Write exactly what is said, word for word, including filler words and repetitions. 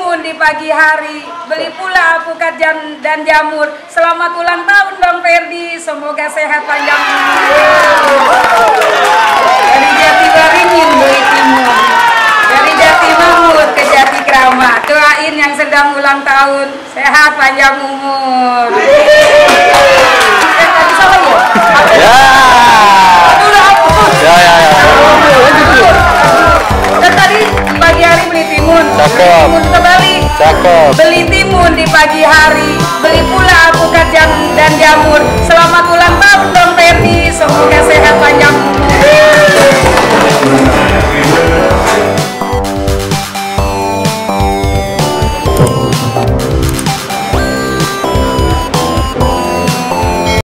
timun di pagi hari, beli pula alpukat jam dan jamur. Selamat ulang tahun Bang Ferdi, semoga sehat panjang umur. Dari Jati Waringin beli timun, dari Jati Mamut ke Jati Kramat. Doain yang sedang ulang tahun sehat panjang umur. Eh, tadi sama ya? Ya. Ya ya ya. Dan tadi di pagi hari beli timun, beli Cakep. timun kembali. Cakep. Beli timun di pagi hari, beli pula alpukat jam dan jamur. Selamat ulang